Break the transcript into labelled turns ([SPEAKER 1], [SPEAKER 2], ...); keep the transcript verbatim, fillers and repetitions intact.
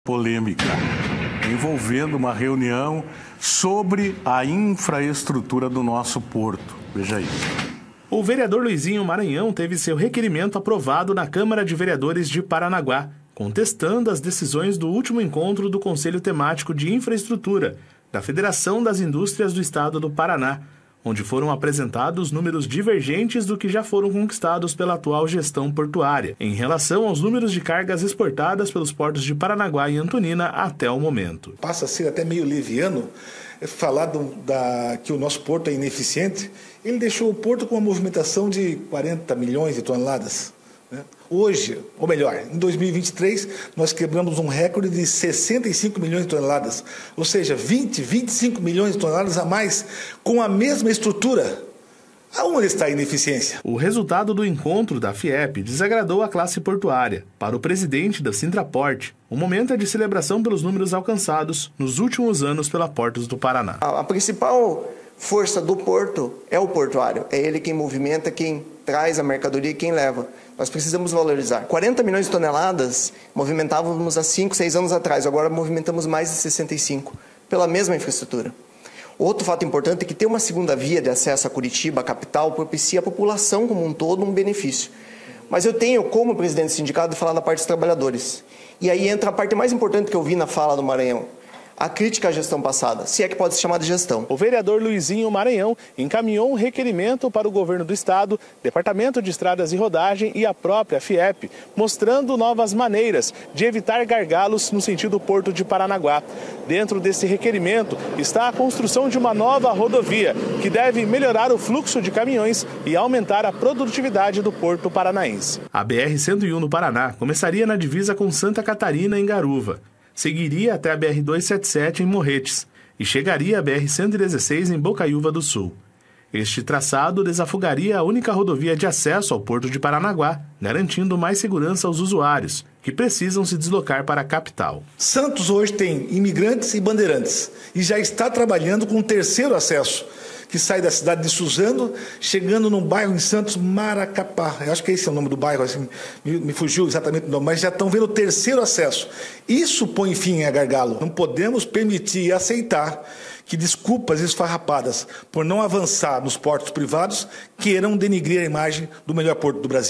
[SPEAKER 1] polêmica envolvendo uma reunião sobre a infraestrutura do nosso porto. Veja aí.
[SPEAKER 2] O vereador Luizinho Maranhão teve seu requerimento aprovado na Câmara de Vereadores de Paranaguá, contestando as decisões do último encontro do Conselho Temático de Infraestrutura da Federação das Indústrias do Estado do Paraná, onde foram apresentados números divergentes do que já foram conquistados pela atual gestão portuária, em relação aos números de cargas exportadas pelos portos de Paranaguá e Antonina até o momento.
[SPEAKER 3] Passa a ser até meio leviano falar do, da, que o nosso porto é ineficiente. Ele deixou o porto com uma movimentação de quarenta milhões de toneladas. Né? Hoje, ou melhor, em dois mil e vinte e três, nós quebramos um recorde de sessenta e cinco milhões de toneladas, ou seja, vinte, vinte e cinco milhões de toneladas a mais com a mesma estrutura. Aonde está a ineficiência?
[SPEAKER 2] O resultado do encontro da FIEP desagradou a classe portuária. Para o presidente da Sintraporte, o momento é de celebração pelos números alcançados nos últimos anos pela Portos do Paraná.
[SPEAKER 4] A, a principal força do porto é o portuário. É ele quem movimenta, quem traz a mercadoria e quem leva. Nós precisamos valorizar. quarenta milhões de toneladas movimentávamos há cinco, seis anos atrás. Agora movimentamos mais de sessenta e cinco pela mesma infraestrutura. Outro fato importante é que ter uma segunda via de acesso a Curitiba, a capital, propicia à população como um todo um benefício. Mas eu tenho, como presidente do sindicato, de falar da parte dos trabalhadores. E aí entra a parte mais importante que eu vi na fala do Maranhão. A crítica à gestão passada, se é que pode ser chamada de gestão.
[SPEAKER 2] O vereador Luizinho Maranhão encaminhou um requerimento para o governo do estado, Departamento de Estradas e Rodagem e a própria FIEP, mostrando novas maneiras de evitar gargalos no sentido Porto de Paranaguá. Dentro desse requerimento está a construção de uma nova rodovia, que deve melhorar o fluxo de caminhões e aumentar a produtividade do porto paranaense. A B R cento e um no Paraná começaria na divisa com Santa Catarina, em Garuva. Seguiria até a B R duzentos e setenta e sete em Morretes e chegaria a B R cento e dezesseis em Bocaiúva do Sul. Este traçado desafogaria a única rodovia de acesso ao Porto de Paranaguá, garantindo mais segurança aos usuários, que precisam se deslocar para a capital.
[SPEAKER 3] Santos hoje tem imigrantes e bandeirantes e já está trabalhando com um terceiro acesso, que sai da cidade de Suzano, chegando num bairro em Santos, Maracapá. Eu acho que esse é o nome do bairro, assim, me, me fugiu exatamente o nome, mas já estão vendo o terceiro acesso. Isso põe fim a gargalo. Não podemos permitir e aceitar que desculpas esfarrapadas por não avançar nos portos privados queiram denigrir a imagem do melhor porto do Brasil.